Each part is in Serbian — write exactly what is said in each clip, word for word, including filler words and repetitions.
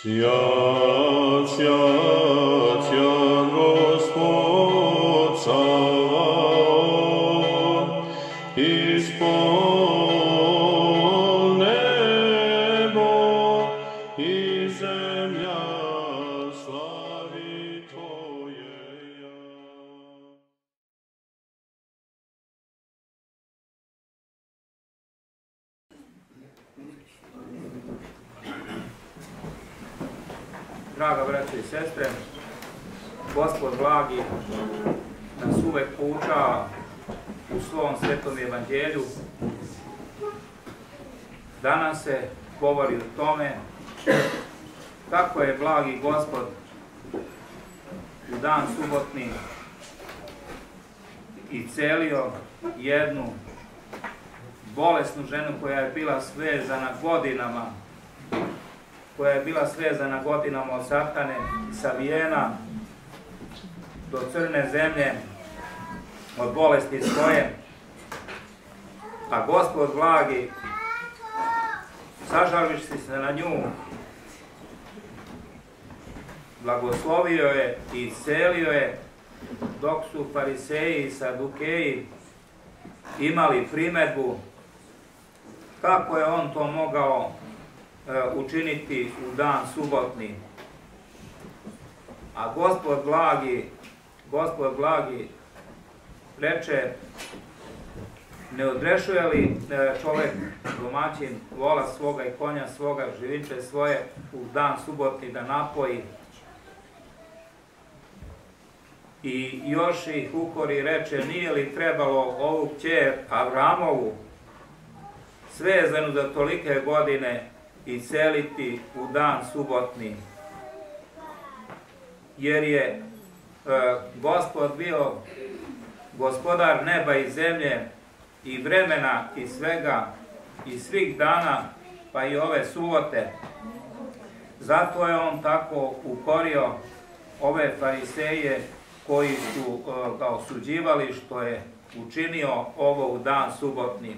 Сят, сят, сят, Господь Саваоф, исполн небо и земля слави Твоея. Draga braće i sestre, Gospod blagi nas uvek poučava u svom svetom evanđelju. Danas se govori o tome kako je blagi Gospod u dan subotni iscelio jednu bolesnu ženu koja je bila svezana godinama, koja je bila svezana godinama od satane, savijena do crne zemlje, od bolesti svoje. A Gospod blagi, sažalivši se na nju, blagoslovio je i iscelio je, dok su fariseji i sadukeji imali primedbu kako je on to mogao učiniti u dan subotni. A Gospod blagi, Gospod blagi reče, ne odrešuje li čovek domaćin vola svoga i konja svoga, živinče svoje u dan subotni da napoji? I još ih ukori reče, nije li trebalo ovu kćer Avramovu svezanu za tolike godine isceliti u dan subotni, jer je e, Gospod bio gospodar neba i zemlje i vremena i svega i svih dana, pa i ove subote. Zato je on tako ukorio ove fariseje koji su e, ga osuđivali što je učinio ovo u dan subotni.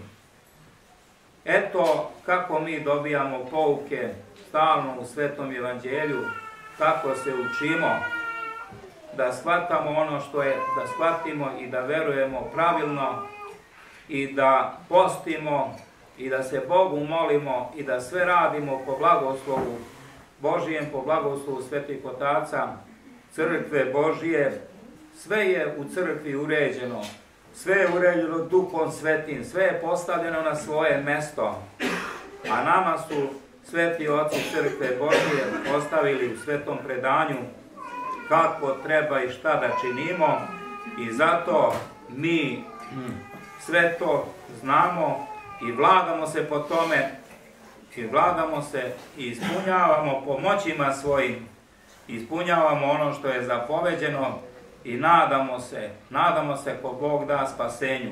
Eto kako mi dobijamo pouke stalno u Svetom evanđelju, kako se učimo da shvatamo ono što je, da shvatimo i da verujemo pravilno i da postimo i da se Bogu molimo i da sve radimo po blagoslovu Božijem, po blagoslovu Svetih Otaca, crkve Božije. Sve je u crkvi uređeno. Sve je uređeno Duhom Svetim, sve je postavljeno na svoje mesto, a nama su sveti oci crkve Božije ostavili u svetom predanju kako treba i šta da činimo, i zato mi sve to znamo i vladamo se po tome, i vladamo se i ispunjavamo po moćima svojim, ispunjavamo ono što je zapoveđeno. I nadamo se, nadamo se ko Bog da spasenju.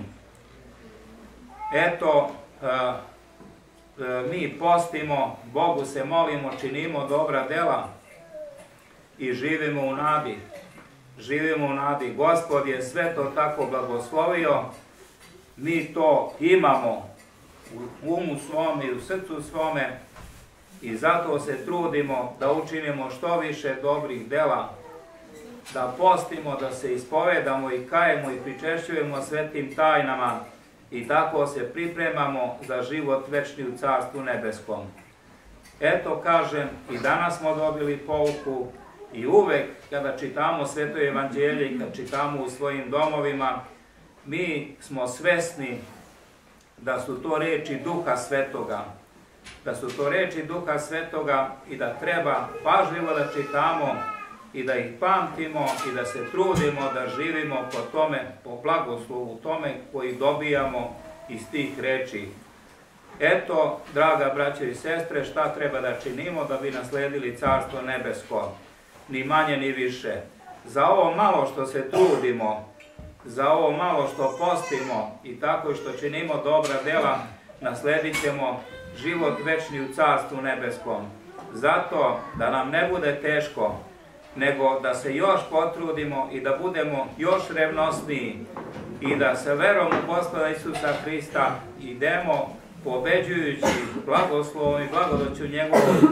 Eto, e, e, mi postimo, Bogu se molimo, činimo dobra dela i živimo u nadi. Živimo u nadi. Gospod je sve to tako blagoslovio. Mi to imamo u umu svom i u srcu svome i zato se trudimo da učinimo što više dobrih dela, da postimo, da se ispovedamo i kajemo i pričešćujemo svetim tajnama i tako se pripremamo za život večni u Carstvu nebeskom. Eto, kažem, i danas smo dobili pouku i uvek kada čitamo Sveto evanđelje i kad čitamo u svojim domovima, mi smo svesni da su to reči Duha Svetoga, da su to reči Duha Svetoga i da treba pažljivo da čitamo i da ih pamtimo i da se trudimo da živimo po tome, po blagoslovu tome koji dobijamo iz tih reči. Eto, draga braćo i sestre, šta treba da činimo da bi nasledili Carstvo nebesko? Ni manje ni više. Za ovo malo što se trudimo, za ovo malo što postimo i tako što činimo dobra dela, nasledit ćemo život večni u Carstvu nebeskom. Zato da nam ne bude teško, nego da se još potrudimo i da budemo još revnosniji i da sa verom u Gospoda Isusa Hrista idemo pobeđujući blagoslovom i blagodaću njegovom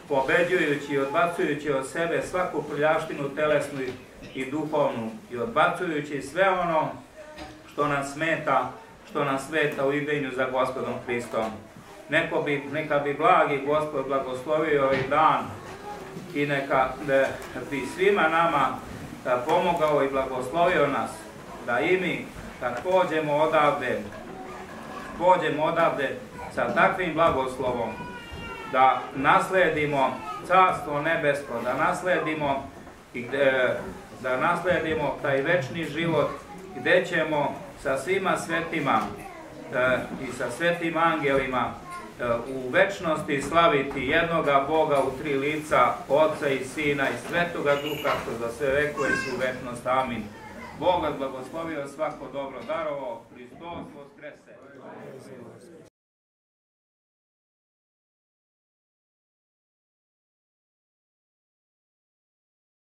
pobeđujući i odbacujući od sebe svaku prljaštinu telesnu i duhovnu i odbacujući sve ono što nas smeta, što nas smeta u idenju za Gospodom Hristom. Neko bi, neka bi blagi Gospod blagoslovio ovaj dan i neka bi svima nama pomogao i blagoslovio nas, da i mi kad pođemo odavde, pođemo odavde sa takvim blagoslovom, da nasledimo Carstvo nebesko, da nasledimo, da nasledimo taj večni život gdje ćemo sa svima svetima i sa svetim angelima u večnosti slaviti jednoga Boga u tri lica, Oca i Sina i Svetoga Duha, što za sve vekove su večnost. Amin. Bog vas blagoslovio, svako dobro darovo, Hristos voskrese.